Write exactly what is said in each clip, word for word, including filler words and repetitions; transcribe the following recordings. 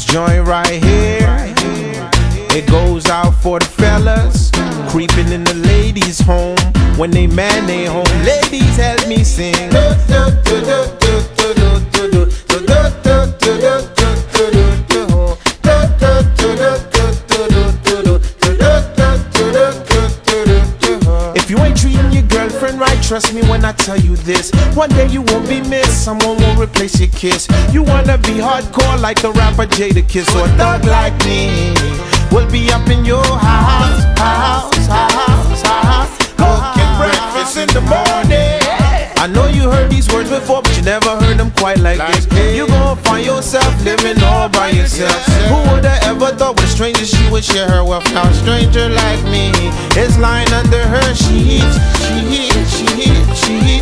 joint right here, it goes out for the fellas creeping in the ladies' home when they man they home. Ladies, help me sing. If you ain't treating your girlfriend right, trust me when I tell you this, one day you won't be missed, someone will replace your kiss. You wanna be hardcore like the rapper Jadakiss, or a thug like me, we'll be up in your house, house, house, house, cooking breakfast in the morning. I know you heard these words before, but you never heard them quite like this. You gon' find yourself living all by yourself. Who would've ever thought with a stranger she would share her wealth? Now a stranger like me is lying under her sheets. She, she, she,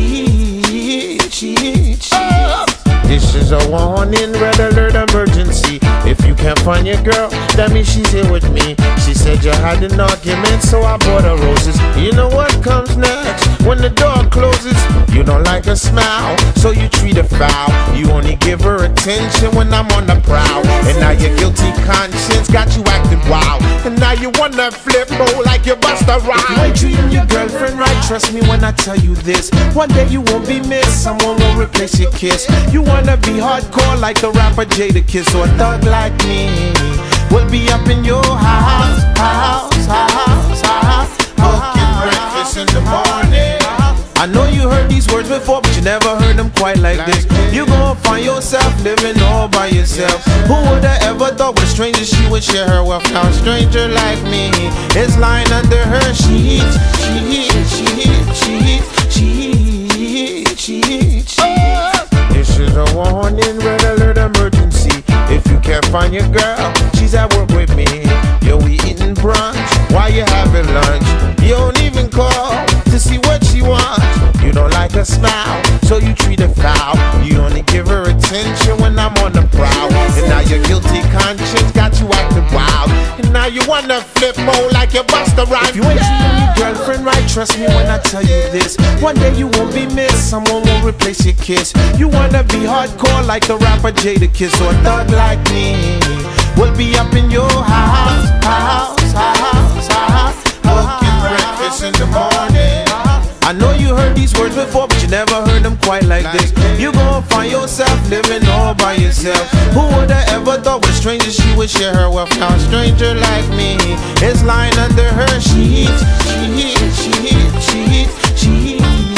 she, she, she. This is a warning, red alert emergency. If you can't find your girl, that means she's here with me. She said you had an argument, so I bought her roses. You know what comes next? When the door closes, you don't like her smile, so you treat her foul. You only give her attention when I'm on the prowl. And now your guilty conscience got you acting wild. And now you wanna flip mode like you bust a rhyme. If you ain't treating your girlfriend right, trust me when I tell you this, one day you won't be missed, someone will replace your kiss. You wanna be hardcore like the rapper Jadakiss, or a thug like me, we'll be up in your house, house, house, house, cooking breakfast in the morning. I know you heard these words before, but you never heard them quite like this. You gon' find yourself living all by yourself. Who would've ever thought with a stranger she would share her wealth? Now a stranger like me is lying under her sheets. She, she, she, she, she, she. This is a warning, red alert emergency. If you can't find your girl, she's at work with me. Yo, we eating brunch while you having lunch. You don't even call to see what she wants. You don't like her smile, so you treat her foul. You only give her attention when I'm on the prowl. And now your guilty conscience got you acting wild. And now you wanna flip mode like you bust a rhyme. If you ain't treating your girlfriend right, trust me when I tell you this, one day you won't be missed, someone will replace your kiss. You wanna be hardcore like the rapper Jadakiss, or a thug like me, we'll be up in your house, house, house, house, cooking breakfast in the morning. I know you heard these words before, but you never heard them quite like this. You gon' find yourself living all by yourself. Who would've ever thought with a stranger she would share her wealth? Now a stranger like me is lying under her sheets. She, she, she, she,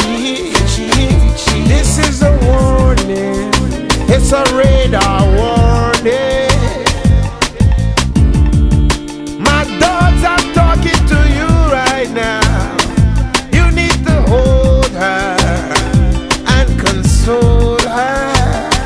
she, she. This is a warning, it's a radar warning. My dogs, I'm talking to you right now. Hold her and console her.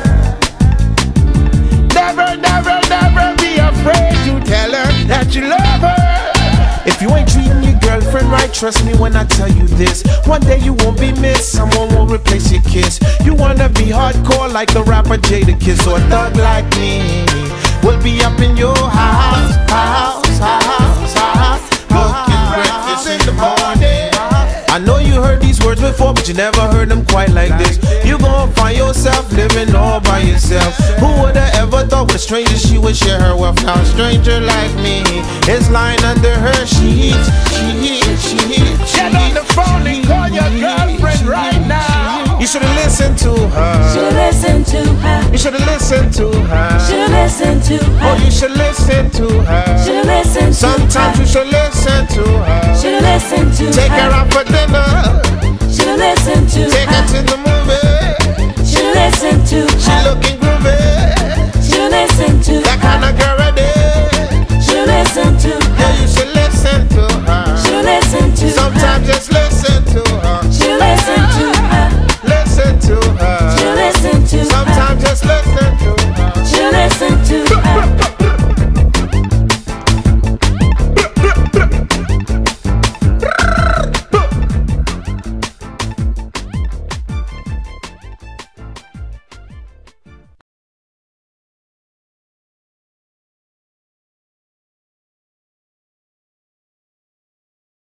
Never, never, never be afraid to tell her that you love her. If you ain't treating your girlfriend right, trust me when I tell you this, one day you won't be missed, someone will replace your kiss. You wanna be hardcore like the rapper Jadakiss, or a thug like me, we'll be up in your house, house, house, house, cooking breakfast in the morning. I know you heard these words before, but you never heard them quite like this. You gon' find yourself living all by yourself. Who would've ever thought with a stranger she would share her wealth? Now a stranger like me is lying under her sheets. She, she, she, get on the phone and call your girlfriend right now. You should've listened to her. Should've listened to her. You should've listened to her. Should've listened to her. Oh, you should listen to her. Should've listened to Sometimes her. you should listen to her. Should've listened to Take her. her out for dinner. Should've listened to Take her. her to the